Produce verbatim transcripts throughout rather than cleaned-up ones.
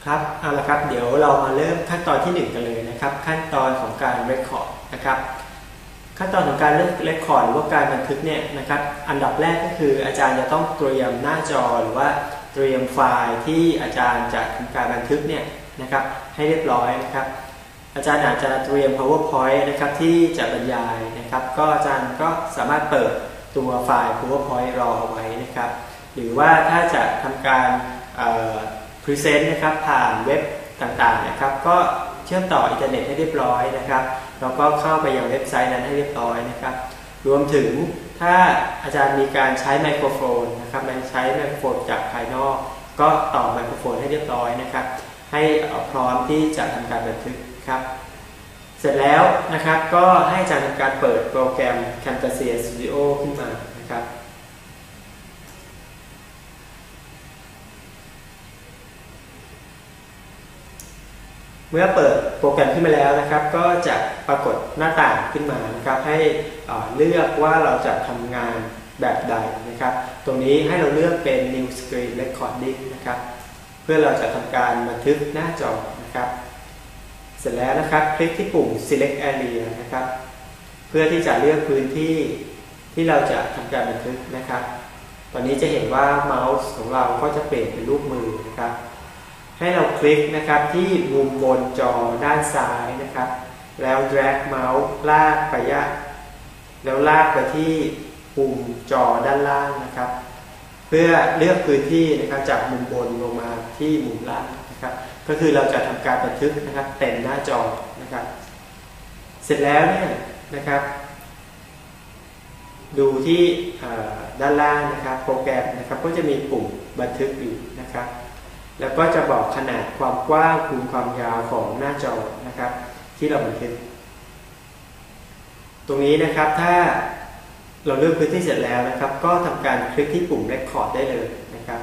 ครับเอาละครับเดี๋ยวเรามาเริ่มขั้นตอนที่หนึ่งกันเลยนะครับขั้นตอนของการ record นะครับขั้นตอนของการ record หรือว่าการบันทึกเนี่ยนะครับอันดับแรกก็คืออาจารย์จะต้องเตรียมหน้าจอหรือว่าเตรียมไฟล์ที่อาจารย์จะทำการบันทึกเนี่ยนะครับให้เรียบร้อยนะครับอาจารย์อาจจะเตรียม powerpoint นะครับที่จะบรรยายนะครับก็อาจารย์ก็สามารถเปิดตัวไฟล์ powerpoint รอเอาไว้นะครับหรือว่าถ้าจะทำการพรีเซนต์นะครับผ่านเว็บต่างๆนะครับก็เชื่อมต่ออินเทอร์เน็ตให้เรียบร้อยนะครับแล้วก็เข้าไปยังเว็บไซต์นั้นให้เรียบร้อยนะครับรวมถึงถ้าอาจารย์มีการใช้ไมโครโฟนนะครับใช้ไมโครโฟนจากภายนอกก็ต่อไมโครโฟนให้เรียบร้อยนะครับให้พร้อมที่จะทำการบันทึกครับเสร็จแล้วนะครับก็ให้อาจารย์ทำการเปิดโปรแกรม Camtasia Studio ขึ้นมานะครับเมื่อเปิดโปรแกรมขึ้นมาแล้วนะครับก็จะปรากฏหน้าต่างขึ้นมานะครับให้เลือกว่าเราจะทำงานแบบใดนะครับตรงนี้ให้เราเลือกเป็น New Screen Recording นะครับเพื่อเราจะทำการบันทึกหน้าจอนะครับเสร็จแล้วนะครับคลิกที่ปุ่ม Select Area นะครับเพื่อที่จะเลือกพื้นที่ที่เราจะทำการบันทึกนะครับตอนนี้จะเห็นว่าเมาส์ของเราก็จะเปลี่ยนเป็นรูปมือนะครับให้เราคลิกนะครับที่มุมบนจอด้านซ้ายนะครับแล้ว drag เมาส์ลากไปยะแล้วลากไปที่ปุ่มจอด้านล่างนะครับเพื่อเลือกพื้นที่นะครับจากมุมบนลงมาที่มุมล่างนะครับก็คือเราจะทำการบันทึกนะครับเต็มหน้าจอนะครับเสร็จแล้วเนี่ยนะครับดูที่ด้านล่างนะครับโปรแกรมนะครับก็จะมีปุ่มบันทึกอยู่นะครับแล้วก็จะบอกขนาดความกว้างคูณความยาวของหน้าจอนะครับที่เราบันทึกตรงนี้นะครับถ้าเราเลือกพื้นที่เสร็จแล้วนะครับก็ทำการคลิกที่ปุ่ม Record ได้เลยนะครับ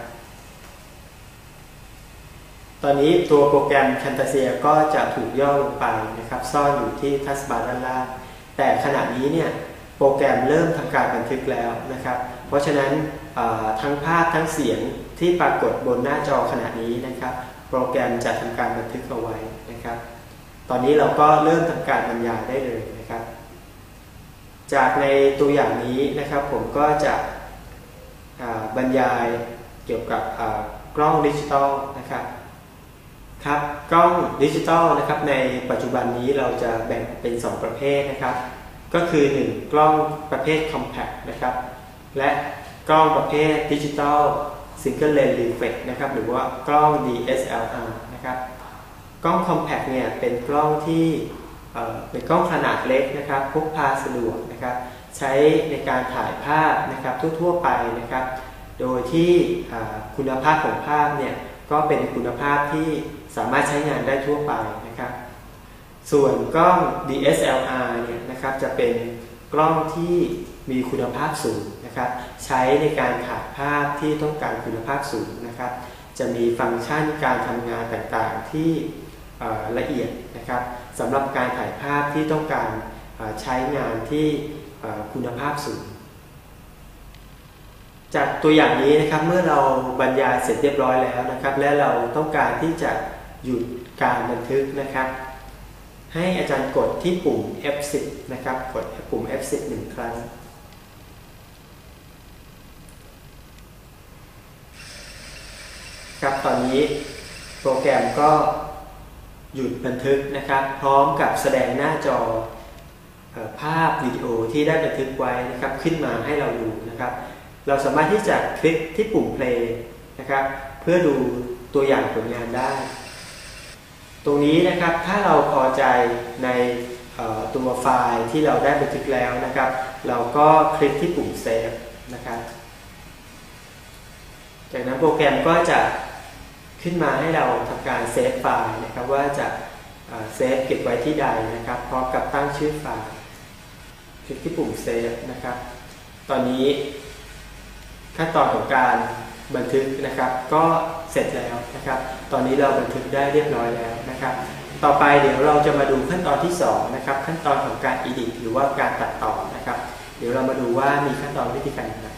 ตอนนี้ตัวโปรแกรม Camtasia ก็จะถูกย่อลงไปนะครับซ่อนอยู่ที่ทัชบาร์ด้านล่างแต่ขณะนี้เนี่ยโปรแกรมเริ่มทำการบันทึกแล้วนะครับเพราะฉะนั้นทั้งภาพทั้งเสียงที่ปรากฏบนหน้าจอขณะนี้นะครับโปรแกรมจะทำการบันทึกเอาไว้นะครับตอนนี้เราก็เริ่มทำการบรรยายได้เลยนะครับจากในตัวอย่างนี้นะครับผมก็จะบรรยายเกี่ยวกับกล้องดิจิตอลนะครับครับกล้องดิจิตอลนะครับในปัจจุบันนี้เราจะแบ่งเป็นสองประเภทนะครับก็คือหนึ่งกล้องประเภท Compact นะครับและกล้องประเภทดิจิตอล Single Lens Reflex นะครับหรือว่ากล้อง ดี เอส แอล อาร์ นะครับกล้อง Compact เนี่ยเป็นกล้องที่เอ่อเป็นกล้องขนาดเล็กนะครับพกพาสะดวกนะครับใช้ในการถ่ายภาพนะครับทั่วๆไปนะครับโดยที่คุณภาพของภาพเนี่ยก็เป็นคุณภาพที่สามารถใช้งานได้ทั่วไปนะครับส่วนกล้อง ดี เอส แอล อาร์ เนี่ยนะครับจะเป็นกล้องที่มีคุณภาพสูงนะครับใช้ในการถ่ายภาพที่ต้องการคุณภาพสูงนะครับจะมีฟังก์ชันการทำงานต่างๆที่ละเอียดนะครับสำหรับการถ่ายภาพที่ต้องการใช้งานที่คุณภาพสูงจากตัวอย่างนี้นะครับเมื่อเราบรรยายเสร็จเรียบร้อยแล้วนะครับและเราต้องการที่จะหยุดการบันทึกนะครับให้อาจารย์กดที่ปุ่ม เอฟ สิบ นะครับกดปุ่ม เอฟ สิบ หนึ่งครั้งครับตอนนี้โปรแกรมก็หยุดบันทึกนะครับพร้อมกับแสดงหน้าจอภาพวิดีโอที่ได้บันทึกไว้นะครับขึ้นมาให้เราดูนะครับเราสามารถที่จะคลิกที่ปุ่ม play นะครับเพื่อดูตัวอย่างผลงานได้ตรงนี้นะครับถ้าเราพอใจในตัวไฟล์ที่เราได้บันทึกแล้วนะครับเราก็คลิกที่ปุ่ม save นะครับจากนั้นโปรแกรมก็จะขึ้นมาให้เราทำการเซฟไฟล์นะครับว่าจะเซฟเก็บไว้ที่ใดนะครับพร้อมกับตั้งชื่อไฟล์คลิกที่ปุ่มเซฟนะครับตอนนี้ขั้นตอนของการบันทึกนะครับก็เสร็จแล้วนะครับตอนนี้เราบันทึกได้เรียบร้อยแล้วนะครับต่อไปเดี๋ยวเราจะมาดูขั้นตอนที่สองนะครับขั้นตอนของการ edit หรือว่าการตัดต่อนะครับเดี๋ยวเรามาดูว่ามีขั้นตอนวิธีการอย่างไร